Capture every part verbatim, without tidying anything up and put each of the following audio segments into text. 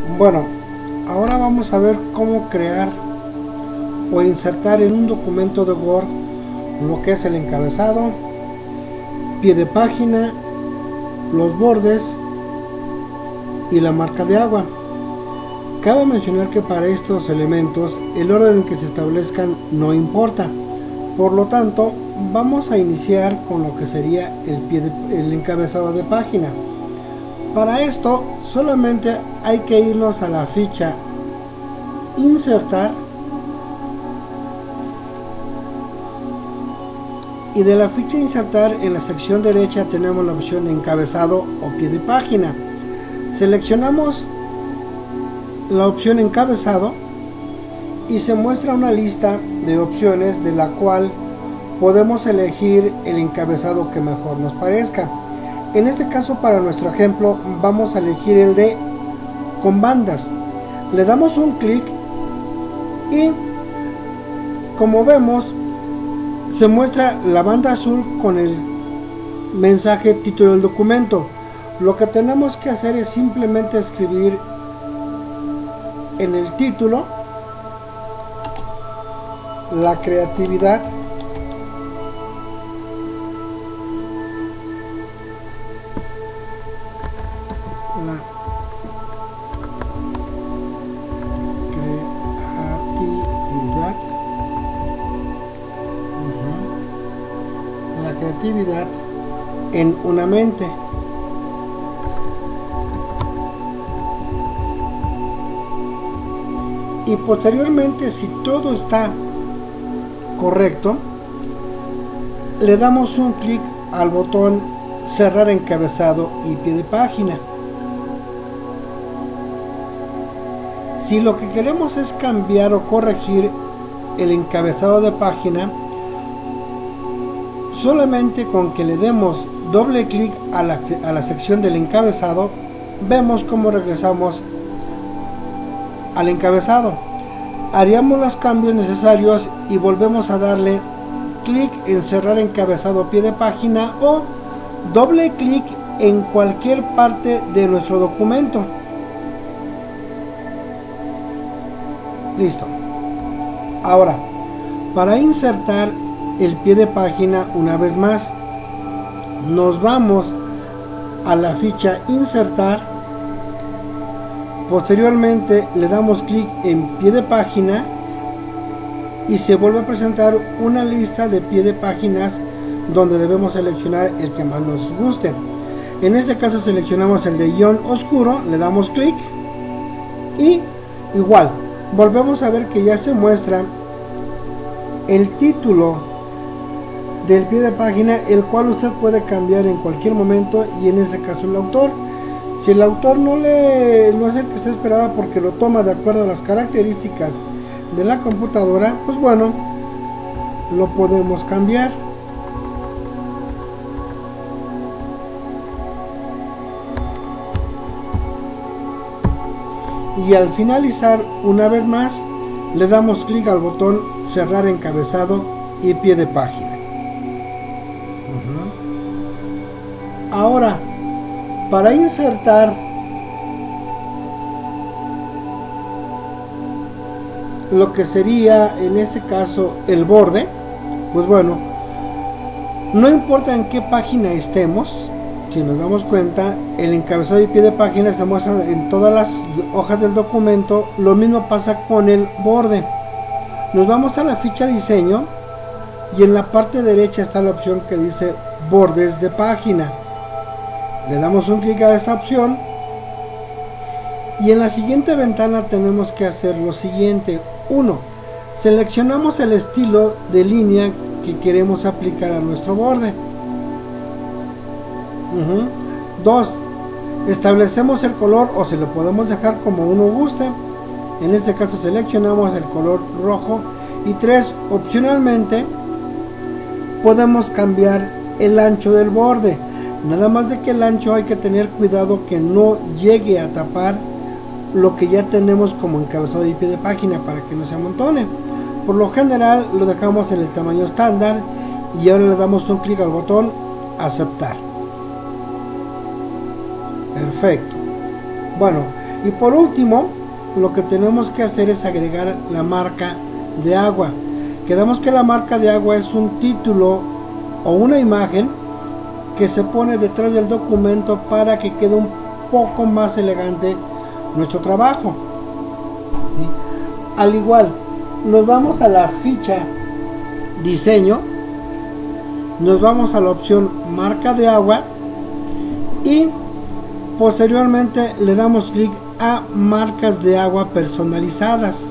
Bueno, ahora vamos a ver cómo crear o insertar en un documento de Word lo que es el encabezado, pie de página, los bordes y la marca de agua. Cabe mencionar que para estos elementos el orden en que se establezcan no importa. Por lo tanto, vamos a iniciar con lo que sería el, pie de, el encabezado de página. Para esto solamente hay que irnos a la ficha Insertar y de la ficha Insertar en la sección derecha tenemos la opción de encabezado o pie de página. Seleccionamos la opción encabezado y se muestra una lista de opciones de la cual podemos elegir el encabezado que mejor nos parezca. En este caso, para nuestro ejemplo, vamos a elegir el de con bandas. Le damos un clic y como vemos se muestra la banda azul con el mensaje título del documento. Lo que tenemos que hacer es simplemente escribir en el título la creatividad la creatividad uh-huh. la creatividad en una mente. Y posteriormente, si todo está correcto, le damos un clic al botón cerrar encabezado y pie de página. Si lo que queremos es cambiar o corregir el encabezado de página, solamente con que le demos doble clic a la, a la sección del encabezado, vemos cómo regresamos al encabezado. Haríamos los cambios necesarios y volvemos a darle clic en cerrar encabezado pie de página o doble clic en cualquier parte de nuestro documento. Listo. Ahora, para insertar el pie de página, una vez más nos vamos a la ficha Insertar. Posteriormente le damos clic en pie de página y se vuelve a presentar una lista de pie de páginas donde debemos seleccionar el que más nos guste. En este caso seleccionamos el de guión oscuro, le damos clic y igual volvemos a ver que ya se muestra el título del pie de página, el cual usted puede cambiar en cualquier momento, y en este caso el autor. Si el autor no le no es el que se esperaba porque lo toma de acuerdo a las características de la computadora, pues bueno, lo podemos cambiar. Y al finalizar, una vez más, le damos clic al botón cerrar encabezado y pie de página. Uh-huh. Ahora, para insertar lo que sería en este caso el borde, pues bueno, no importa en qué página estemos, si nos damos cuenta, el encabezado y pie de página se muestran en todas las hojas del documento. Lo mismo pasa con el borde. Nos vamos a la ficha diseño y en la parte derecha está la opción que dice bordes de página. Le damos un clic a esta opción y en la siguiente ventana tenemos que hacer lo siguiente. uno. Seleccionamos el estilo de línea que queremos aplicar a nuestro borde. dos. Uh-huh. Establecemos el color o se lo podemos dejar como uno guste. En este caso seleccionamos el color rojo. Y tres. Opcionalmente podemos cambiar el ancho del borde. Nada más de que el ancho hay que tener cuidado que no llegue a tapar lo que ya tenemos como encabezado y pie de página para que no se amontone. Por lo general lo dejamos en el tamaño estándar y ahora le damos un clic al botón aceptar. Perfecto. Bueno, Y por último, lo que tenemos que hacer es agregar la marca de agua. Quedamos que la marca de agua es un título o una imagen que se pone detrás del documento para que quede un poco más elegante nuestro trabajo. ¿Sí? Al igual, nos vamos a la ficha diseño, nos vamos a la opción marca de agua y posteriormente le damos clic a marcas de agua personalizadas.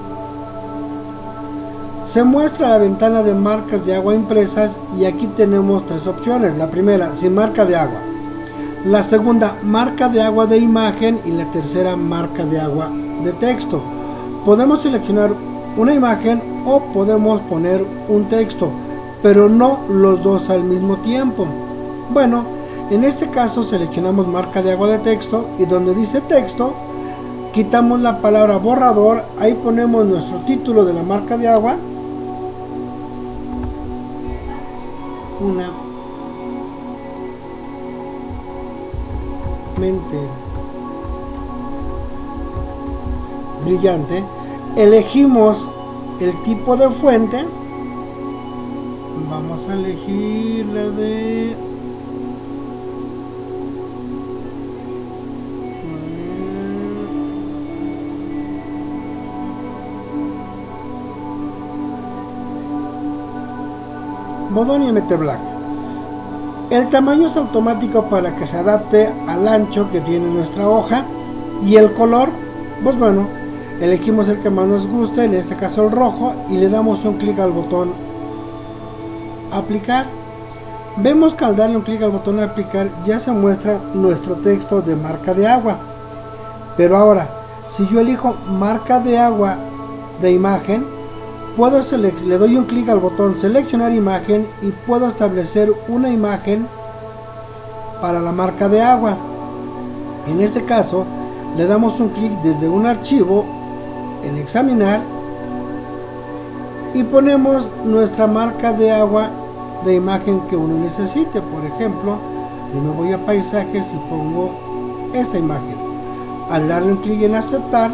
Se muestra la ventana de marcas de agua impresas y aquí tenemos tres opciones. La primera, sin marca de agua. La segunda, marca de agua de imagen, y la tercera, marca de agua de texto. Podemos seleccionar una imagen o podemos poner un texto, pero no los dos al mismo tiempo. Bueno, en este caso seleccionamos marca de agua de texto y donde dice texto, quitamos la palabra borrador, ahí ponemos nuestro título de la marca de agua, una mente brillante, elegimos el tipo de fuente, vamos a elegir la de Bodoni M T Black. El tamaño es automático para que se adapte al ancho que tiene nuestra hoja, y el color, pues bueno, elegimos el que más nos guste, en este caso el rojo, y le damos un clic al botón aplicar. Vemos que al darle un clic al botón aplicar ya se muestra nuestro texto de marca de agua. Pero ahora, si yo elijo marca de agua de imagen, puedo le doy un clic al botón seleccionar imagen y puedo establecer una imagen para la marca de agua. En este caso le damos un clic desde un archivo en examinar y ponemos nuestra marca de agua de imagen que uno necesite. Por ejemplo, yo me voy a paisajes y pongo esta imagen. Al darle un clic en aceptar,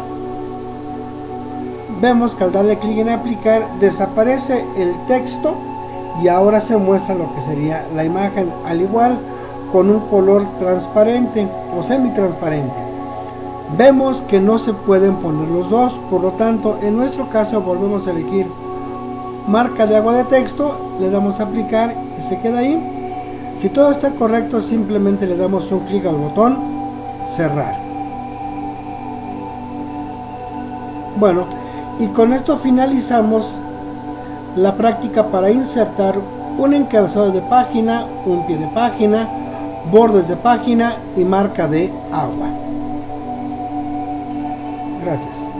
vemos que al darle clic en aplicar desaparece el texto y ahora se muestra lo que sería la imagen, al igual con un color transparente o semitransparente. Vemos que no se pueden poner los dos, por lo tanto en nuestro caso volvemos a elegir marca de agua de texto, le damos a aplicar y se queda ahí. Si todo está correcto, simplemente le damos un clic al botón cerrar. Bueno, y con esto finalizamos la práctica para insertar un encabezado de página, un pie de página, bordes de página y marca de agua. Gracias.